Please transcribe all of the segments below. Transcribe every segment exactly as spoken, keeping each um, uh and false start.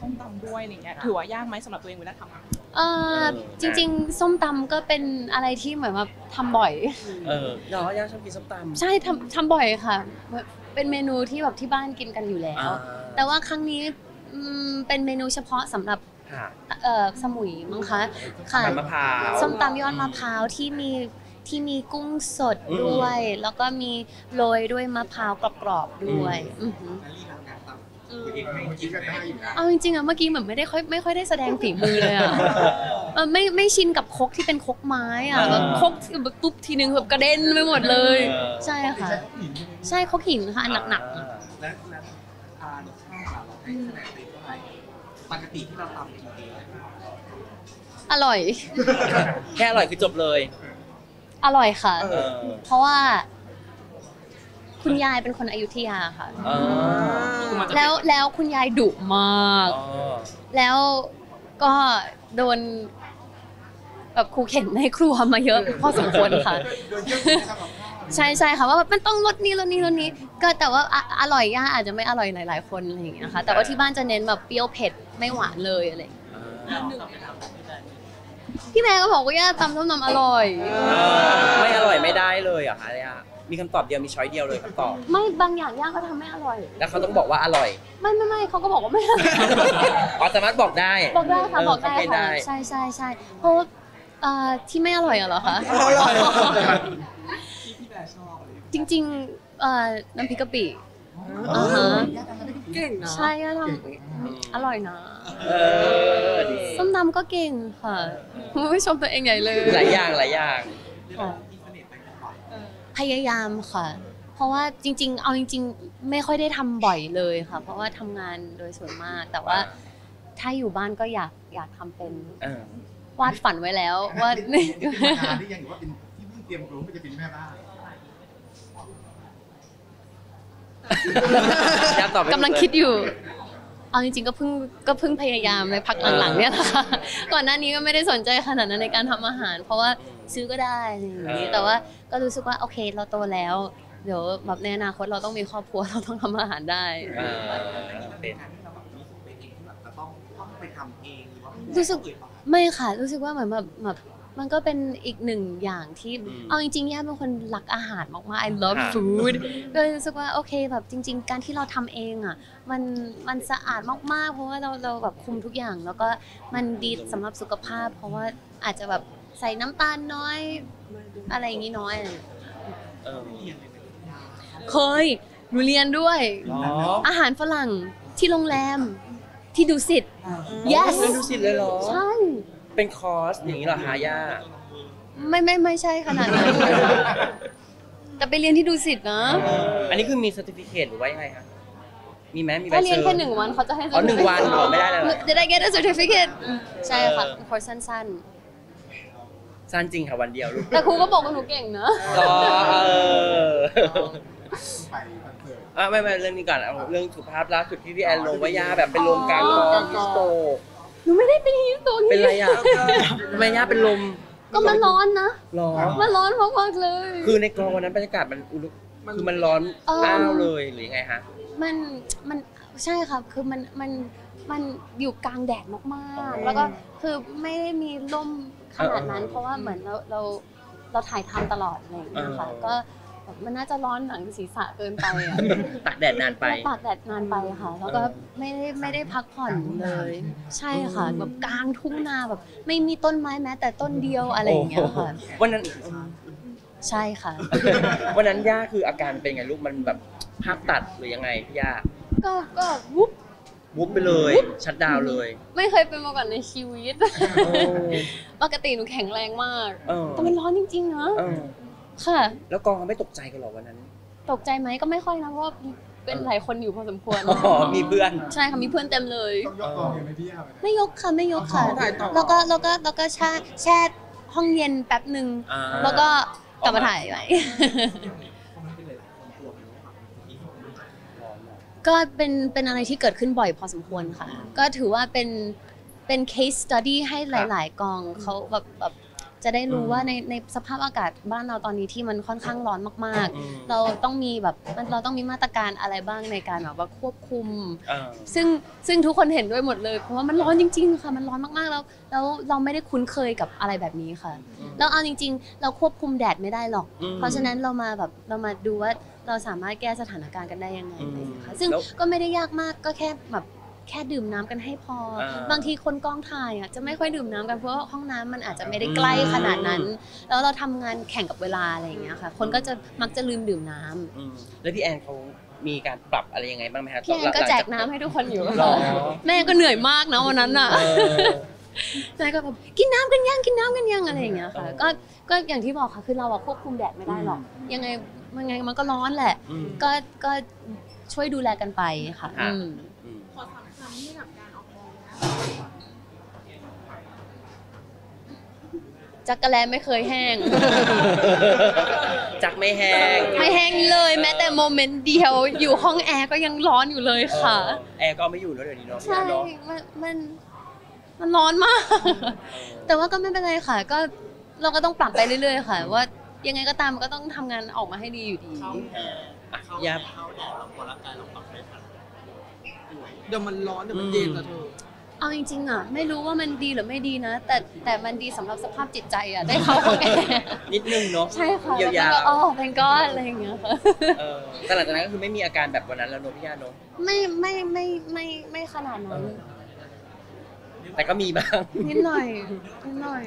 ส้มตำด้วยอะไรเงี้ยถือว่ายากไหมสำหรับตัวเองเวลาทำเออจริงๆส้มตำก็เป็นอะไรที่เหมือนแบบทำบ่อยเออเนาะย่าชอบกินส้มตำใช่ทำทำบ่อยค่ะเป็นเมนูที่แบบที่บ้านกินกันอยู่แล้วแต่ว่าครั้งนี้เป็นเมนูเฉพาะสำหรับเอ่อสมุยมั้งคะค่ะมะพร้าวส้มตำยอดมะพร้าวที่มีที่มีกุ้งสดด้วยแล้วก็มีโรยด้วยมะพร้าวกรอบๆด้วยเอาจริงๆอะเมื่อกี้เหมือนไม่ได้ค่อยไม่ค่อยได้แสดงฝีมือเลยอะไม่ไม่ชินกับครกที่เป็นครกไม้อะแบบครกแบบปุ๊บทีนึงแบบกระเด็นไปหมดเลยใช่ค่ะใช่ครกหินค่ะอันหนักๆและและทานข้าวเราให้คะแนนเต็มเท่าไหร่ปกติที่เราทำกินเองอร่อยแค่อร่อยคือจบเลยอร่อยค่ะเพราะว่าคุณยายเป็นคนอยุธยาค่ะแล้วแล้วคุณยายดุมากแล้วก็โดนแบบครูเข็นในครัวมาเยอะพอสมควรค่ะใช่ใช่ค่ะว่ามันต้องรสนี้รสนี้รสนี้ก็แต่ว่าอร่อยย่าอาจจะไม่อร่อยหลายๆคนอะไรอย่างเงี้ยค่ะแต่ว่าที่บ้านจะเน้นแบบเปรี้ยวเผ็ดไม่หวานเลยอะไรพี่แม่ก็บอกว่าย่าตำส้มตำอร่อยไม่อร่อยไม่ได้เลยเหรอคะย่ามีคำตอบเดียวมีช้อยเดียวเลยคำตอบไม่บางอย่างย่าเขาทำไม่อร่อยแล้วเขาต้องบอกว่าอร่อยไม่ไม่ไม่เขาก็บอกว่าไม่อร่อยอ๋อสามารถบอกได้บอกได้ค่ะบอกได้ค่ะใช่ใช่ใช่เพราะที่ไม่อร่อยเหรอคะจริงๆน้ำพริกกะปิเก่งนะใช่ย่าทำอร่อยนะส้มตำก็เก่งค่ะไม่ชมตัวเองใหญ่เลยหลายอย่างหลายอย่างพยายามค่ะเพราะว่าจริงๆเอาจริงๆไม่ค่อยได้ทำบ่อยเลยค่ะเพราะว่าทำงานโดยส่วนมากแต่ว่าถ้าอยู่บ้านก็อยากอยากทำเป็นวาดฝันไว้แล้วว่าที่ยังอยู่ว่าเป็นที่เพิ่งเตรียมตัวจะเป็นแม่บ้านกำลังคิดอยู่เอาจริงๆก็เพิ่งก็เพิ่งพยายามในพักหลังๆเนี่ยนะคะก่อนหน้านี้ก็ไม่ได้สนใจขนาดนั้นในการทำอาหารเพราะว่าซื้อก็ได้อย่างนี้แต่ว่าก็รู้สึกว่าโอเคเราโตแล้วเดี๋ยวแบบในอนาคตเราต้องมีครอบครัวเราต้องทำอาหารได้รู้สึกไม่ค่ะรู้สึกว่าเหมือนแบบแบบมันก็เป็นอีกหนึ่งอย่างที่เอาจริงๆย่าเป็นคนรักอาหารมากๆ I love food ก็รู้สึกว่าโอเคแบบจริงๆการที่เราทำเองอ่ะมันมันสะอาดมากๆเพราะว่าเราเราแบบคุมทุกอย่างแล้วก็มันดีสำหรับสุขภาพเพราะว่าอาจจะแบบใส่น้ำตาลน้อยอะไรอย่างนี้น้อยเคยหนูเรียนด้วยอาหารฝรั่งที่โรงแรมที่ดุสิต yes ดุสิตเลยเหรอใช่เป็นคอร์สอย่างนี้เหรอฮะย่าไม่ไม่ไม่ใช่ขนาดนั้นแต่ไปเรียนที่ดุสิตนะอันนี้คือมี certificate หรือว่ายังไงคะมีไหมมีใบเซอร์ถ้าเรียนแค่หนึ่งวันเขาจะให้อ๋อหนึ่งวันอ๋อไม่ได้เลย Did I get a certificate ใช่ค่ะคอร์สสั้นๆสั้นจริงค่ะวันเดียวลูกแต่ครูก็บอกว่าหนูเก่งนะอ๋อเอออ่ะไม่ไม่เรื่องนี้ก่อนเอาเรื่องสุขภาพล่าสุดที่พี่แอนลงว่าย่าแบบเป็นลมกลางกองฮิสโตหนูไม่ได้เป็นฮิสโตนี่เป็นไรอ่ะทำไมย่าเป็นลมก็มันร้อนนะร้อนมันร้อนมากๆเลยคือในกองวันนั้นบรรยากาศมันอุลุคือมันร้อนอ้าวเลยหรือไงฮะมันมันใช่ค่ะคือมันมันมันอยู่กลางแดดมากๆแล้วก็คือไม่ได้มีร่มขนาดนั้นเพราะว่าเหมือนเราเราเราถ่ายทำตลอดอะไรอย่างเงี้ยค่ะก็มันน่าจะร้อนหนังศีรษะเกินไปอ่ะตากแดดนานไปตากแดดนานไปค่ะแล้วก็ไม่ได้ไม่ได้พักผ่อนเลยใช่ค่ะแบบกลางทุ่งนาแบบไม่มีต้นไม้แม้แต่ต้นเดียวอะไรอย่างเงี้ยค่ะวันนั้นใช่ค่ะวันนั้นย่าคืออาการเป็นไงลูกมันแบบภาพตัดหรือยังไงพี่ย่าก็ก็วุบวุบไปเลยชัตดาวน์เลยไม่เคยเป็นมาก่อนในชีวิตปกติหนูแข็งแรงมากแต่มันร้อนจริงๆนะค่ะแล้วกองเขาไม่ตกใจกันหรอวันนั้นตกใจไหมก็ไม่ค่อยนะเพราะว่าเป็นหลายคนอยู่พอสมควรอ๋อมีเพื่อนใช่ค่ะมีเพื่อนเต็มเลยต้องยกกองยังไม่พี่ย่าไม่ยกค่ะไม่ยกค่ะแล้วก็แล้วก็แล้วก็แช่แช่ห้องเย็นแป๊บหนึ่งแล้วก็กลับมาถ่ายใหม่ก็เป็นเป็นอะไรที่เกิดขึ้นบ่อยพอสมควรค่ะก็ถือว่าเป็นเป็น case study ให้หลายๆกองเขาแบบแบบจะได้รู้ว่าในในสภาพอากาศบ้านเราตอนนี้ที่มันค่อนข้างร้อนมากๆเราต้องมีแบบเราต้องมีมาตรการอะไรบ้างในการแบบว่าควบคุมซึ่งซึ่งทุกคนเห็นด้วยหมดเลยเพราะว่ามันร้อนจริงๆค่ะมันร้อนมากๆแล้วแล้วเราไม่ได้คุ้นเคยกับอะไรแบบนี้ค่ะแล้วเอาจริงๆเราควบคุมแดดไม่ได้หรอกเพราะฉะนั้นเรามาแบบเรามาดูว่าเราสามารถแก้สถานการณ์กันได้ยังไงค่ะซึ่งก็ไม่ได้ยากมากก็แค่แบบแค่ดื่มน้ำกันให้พอบางทีคนกองถ่ายอ่ะจะไม่ค่อยดื่มน้ำกันเพราะว่าห้องน้ำมันอาจจะไม่ได้ใกล้ขนาดนั้นแล้วเราทำงานแข่งกับเวลาอะไรอย่างเงี้ยค่ะคนก็จะมักจะลืมดื่มน้ำแล้วพี่แอนเขามีการปรับอะไรยังไงบ้างไหมคะพี่แอนก็แจกน้ำให้ทุกคนอยู่แม่ก็เหนื่อยมากนะวันนั้นอ่ะแม่ก็แบบกินน้ำกันยังกินน้ำกันยังอะไรอย่างเงี้ยค่ะก็ก็อย่างที่บอกค่ะคือเราควบคุมแดดไม่ได้หรอกยังไงยังไงมันก็ร้อนแหละก็ก็ช่วยดูแลกันไปค่ะขอสามคำที่กับการออกกองนะจักรแลไม่เคยแห้งจักไม่แห้งไม่แห้งเลยแม้แต่โมเมนต์เดียวอยู่ห้องแอร์ก็ยังร้อนอยู่เลยค่ะแอร์ก็ไม่อยู่แล้วเดี๋ยวนี้เนาะใช่มันมันมันร้อนมากแต่ว่าก็ไม่เป็นไรค่ะก็เราก็ต้องปรับไปเรื่อยๆค่ะว่ายังไงก็ตามก็ต้องทำงานออกมาให้ดีอยู่ดียาเข้าแดดเราพอร่างกายเราปรับได้ทันเดี๋ยวมันร้อนเดี๋ยวมันเย็นนะเธอเอาจริงๆอ่ะไม่รู้ว่ามันดีหรือไม่ดีนะแต่แต่มันดีสำหรับสภาพจิตใจอ่ะได้เข้าห้องแอร์นิดนึงเนาะใช่ค่ะแล้วก็อ๋อเป็นก้อนอะไรอย่างเงี้ยค่ะแต่หลังจากนั้นก็คือไม่มีอาการแบบวันนั้นแล้วโนพี่ยาโนไม่ไม่ไม่ไม่ไม่ขนาดนั้นแต่ก็มีบ้างนิดหน่อยนิดหน่อย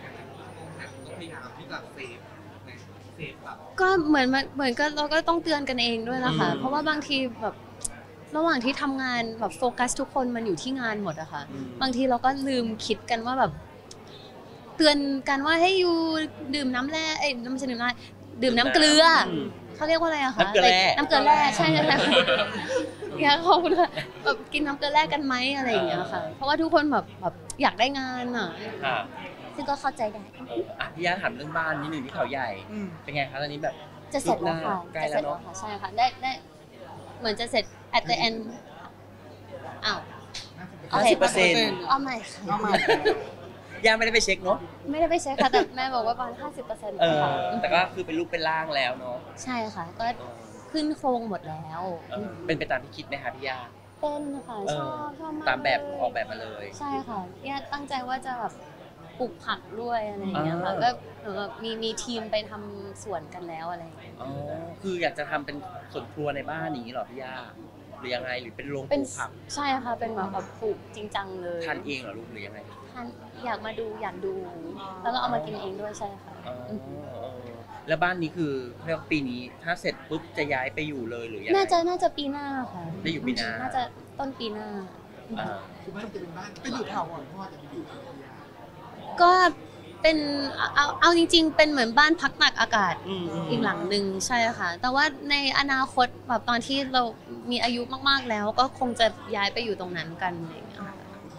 ก็เหมือนเหมือนก็เราก็ต้องเตือนกันเองด้วยนะคะเพราะว่าบางทีแบบระหว่างที่ทำงานแบบโฟกัสทุกคนมันอยู่ที่งานหมดอะค่ะบางทีเราก็ลืมคิดกันว่าแบบเตือนกันว่าให้อยู่ดื่มน้ำแร่เอ้ยไม่ใช่ดื่มน้ำดื่มน้ำเกลือเขาเรียกว่าอะไรอะคะน้ำเกลือแร่น้ำเกลือแร่ใช่ใช่อยากขอบคุณค่ะแบบกินน้ำเกลือแร่กันไหมอะไรอย่างเงี้ยค่ะเพราะว่าทุกคนแบบแบบอยากได้งานอะซึ่งก็เข้าใจได้อ่ะพี่ยาถามเรื่องบ้านนิดหนึ่งที่เขาใหญ่เป็นไงคะตอนนี้แบบจะเสร็จแล้วค่ะจะเสร็จแล้วค่ะใช่ค่ะได้ได้เหมือนจะเสร็จ at the end อ้าวห้าสิบเปอร์เซ็นต์เอาใหม่เอาใหม่ย่าไม่ได้ไปเช็คเนาะไม่ได้ไปเช็คค่ะแต่แม่บอกว่าประมาณห้าสิบเปอร์เซ็นต์ค่ะแต่ก็คือเป็นรูปเป็นร่างแล้วเนาะใช่ค่ะก็ขึ้นโครงหมดแล้วเป็นไปตามที่คิดไหมคะพี่ย่าเป็นค่ะชอบชอบมากตามแบบออกแบบมาเลยใช่ค่ะย่าตั้งใจว่าจะแบบปลูกผักด้วยอะไรอย่างเงี้ยค่ะก็แบบมีมีทีมไปทำสวนกันแล้วอะไรอย่างเงี้ยอ๋อคืออยากจะทำเป็นสวนครัวในบ้านนี้หรอพี่ย่าหรือยังไงหรือเป็นโรงปลูกผักใช่ค่ะเป็นแบบแบบปลูกจริงจังเลยทานเองเหรอลูกหรือยังไงทานอยากมาดูอยากดูแล้วก็เอามากินเองด้วยใช่ค่ะแล้วบ้านนี้คือเรียกปีนี้ถ้าเสร็จปุ๊บจะย้ายไปอยู่เลยหรือยังไงน่าจะน่าจะปีหน้าค่ะได้อยู่ปีหน้าน่าจะต้นปีหน้าคือบ้านจะเป็นบ้านไปอยู่เถาอ่อนพ่อจะไปอยู่ก็เป็นเอาเอาจริงๆเป็นเหมือนบ้านพักตากอากาศอีกหลังหนึ่งใช่ค่ะแต่ว่าในอนาคตแบบตอนที่เรามีอายุมากๆแล้วก็คงจะย้ายไปอยู่ตรงนั้นกันอะไรอย่างเงี้ย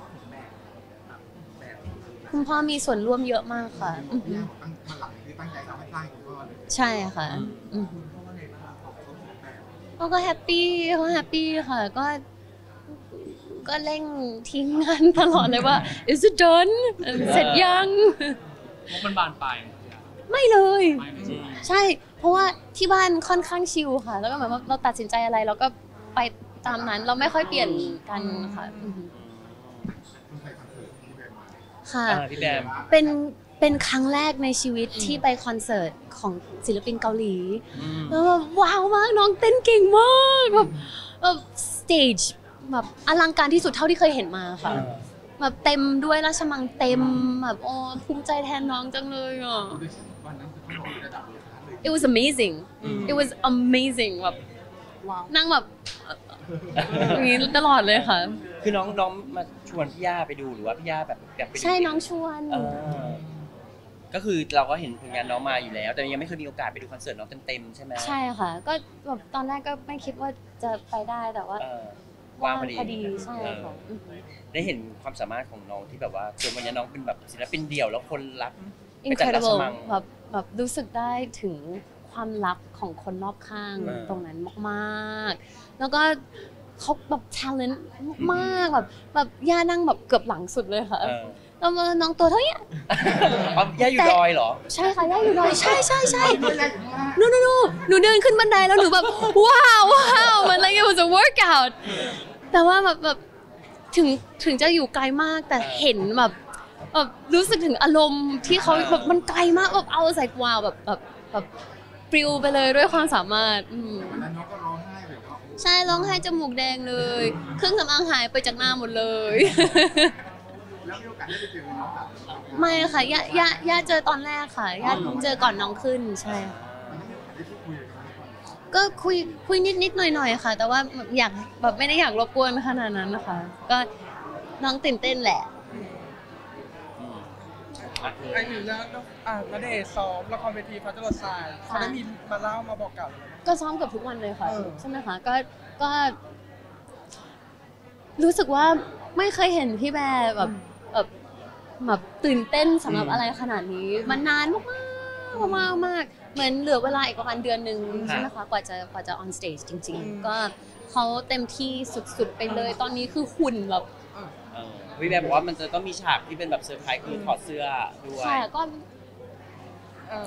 คุณพ่อมีส่วนร่วมเยอะมากค่ะมาหลังที่ตั้งใจทำให้สร้างคุณพ่อเลยใช่ค่ะเขาก็แฮปปี้เขาแฮปปี้ค่ะก็ก็เร่งทิ้งงานตลอดเลยว่า is it done เสร็จยังมันบานปลายไม่เลยใช่เพราะว่าที่บ้านค่อนข้างชิลค่ะแล้วก็เหมือนว่าเราตัดสินใจอะไรเราก็ไปตามนั้นเราไม่ค่อยเปลี่ยนกันค่ะค่ะเป็นเป็นครั้งแรกในชีวิตที่ไปคอนเสิร์ตของศิลปินเกาหลีแล้วแบบว้าวมากน้องเต้นเก่งมากแบบแบบสเตจแบบอลังการที่สุดเท่าที่เคยเห็นมาค่ะแบบเต็มด้วยราชมังเต็มแบบโอ้ภูมิใจแทนน้องจังเลยอ่ะ It was amazing It was amazing แบบนั่งแบบอย่างนี้ตลอดเลยค่ะคือน้องน้องมาชวนพี่ย่าไปดูหรือว่าพี่ย่าแบบอยากไปดูใช่น้องชวนก็คือเราก็เห็นผลงานน้องมาอยู่แล้วแต่ยังไม่เคยมีโอกาสไปดูคอนเสิร์ตน้องเต็มๆใช่ไหมใช่ค่ะก็แบบตอนแรกก็ไม่คิดว่าจะไปได้แต่ว่าว่างพอดีใช่ค่ะได้เห็นความสามารถของน้องที่แบบว่าจนวันนี้น้องเป็นแบบศิลปินเดี่ยวแล้วคนรัก incredible แบบแบบรู้สึกได้ถึงความรักของคนรอบข้างตรงนั้นมากๆแล้วก็เขาแบบ talent มากแบบแบบย่านั่งแบบเกือบหลังสุดเลยค่ะประมาณน้องตัวเท่าเนี้ยอ๋อย่าอยู่ดอยเหรอใช่ค่ะย่าอยู่ดอยใช่ใช่ใช่หนูหนูหนูหนูเดินขึ้นบันไดแล้วหนูแบบว้าวว้าวมันอะไรเงี้ยมันจะ workout แต่ว่าแบบแบบถึงถึงจะอยู่ไกลมากแต่เห็นแบบแบบรู้สึกถึงอารมณ์ที่เขาแบบมันไกลมากแบบเอาใส่ว้าวแบบแบบแบบปลิวไปเลยด้วยความสามารถอืมแล้วน้องก็ร้องไห้แบบว่าใช่ร้องไห้จมูกแดงเลยเครื่องสำอางหายไปจากหน้าหมดเลยแล้วมีโอกาสได้ไปเจอน้องแบบไม่ค่ะย่าย่าย่าเจอตอนแรกค่ะย่าเจอก่อนน้องขึ้นใช่ค่ะได้พูดคุยกับน้องก่อนก็คุยคุยนิดนิดหน่อยหน่อยๆค่ะ แต่ว่าอยากแบบไม่ได้อยากรบกวนขนาดนั้นนะคะ ก็น้องตื่นเต้นแหละไอ้หนึ่งแล้วอ่าณเดชน์ซ้อมละครเวทีพระจรดทรายเขาได้มีมาเล่ามาบอกกล่าวอะไรไหมก็ซ้อมเกับทุกวันเลยค่ะเออใช่ไหมคะก็ก็ รู้สึกว่าไม่เคยเห็นพี่แบร์แบบแบบแบบตื่นเต้นสำหรับอะไรขนาดนี้มันนานมากมากมากๆเหมือนเหลือเวลาอีกประมาณเดือนหนึ่งใช่ไหมคะกว่าจะกว่าจะ on stage จริง ๆ ก็เขาเต็มที่สุดๆไปเลย ตอนนี้คือหุ่นแบบเออพี่แบบบอกว่ามันจะต้องมีฉากที่เป็นแบบเซอร์ไพรส์คือถอดเสื้อด้วยค่ะก็เออ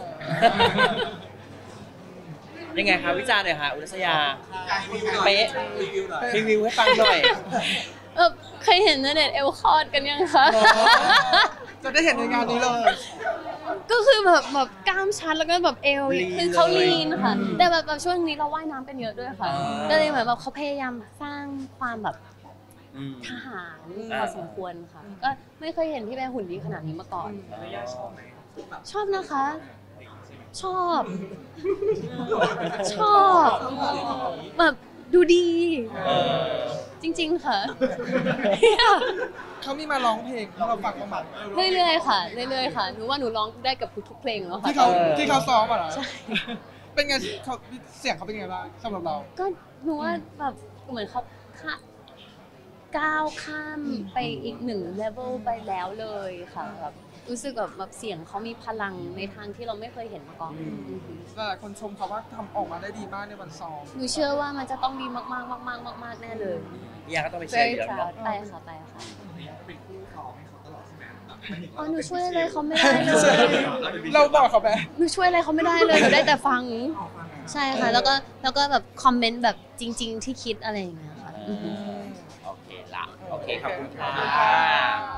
ยังไงคะวิจารณ์หน่อยค่ะอุรัสยาการรีวิวเป๊ะรีวิวหน่อยรีวิวให้ฟังหน่อยเออเคยเห็นณเดชน์เอลคอร์ดกันยังคะจะได้เห็นในงานนี้เลยก็คือแบบแบบกล้ามชัดแล้วก็แบบเอวลีนคือเขาเลยลีนค่ะ แต่แบบแบบช่วงนี้เราว่ายน้ำกันเยอะด้วยค่ะอ่าก็เลยเหมือนแบบเขาพยายามสร้างความแบบอืมทหารอืมพอสมควรค่ะ ก็ไม่เคยเห็นพี่แบร์หุ่นดีขนาดนี้มาก่อน ชอบนะคะ ชอบ ชอบแบบดูดีเออจริงๆค่ะเขามีมาร้องเพลงให้เราฟังบ้างไหมเรื่อยๆค่ะ เรื่อยๆค่ะ หนูว่าหนูร้องได้กับทุกๆเพลงแล้วค่ะที่เขาเออที่เขาซ้อมอ่ะเหรอใช่เป็นไงเขาเสียงเขาเป็นไงบ้างสำหรับเราก็หนูว่าแบบเหมือนเขาค่ะก้าวข้ามไปอีกหนึ่งเลเวลไปแล้วเลยค่ะแบบรู้สึกแบบแบบเสียงเขามีพลังในทางที่เราไม่เคยเห็นมาก่อนหลายคนชมเขาว่าทำออกมาได้ดีมากในวันซ้อมหนูเชื่อว่ามันจะต้องดีมากๆมากๆมากๆแน่เลยพี่ยาก็ต้องไปเชียร์ very อยู่แล้วเนาะ proud ไปค่ะไปค่ะเป็นคู่ซ้อมให้เขาตลอดใช่ไหมแบบอ๋อหนูช่วยอะไรเขาไม่ได้เลยเราบอกเขาไปหนูช่วยอะไรเขาไม่ได้เลยหนูได้แต่ฟัง ใช่ค่ะ แล้วก็แล้วก็แบบคอมเมนต์แบบจริง ๆ ที่คิดอะไรอย่างเงี้ยค่ะเออโอเคละโอเคขอบคุณค่ะขอบคุณค่ะ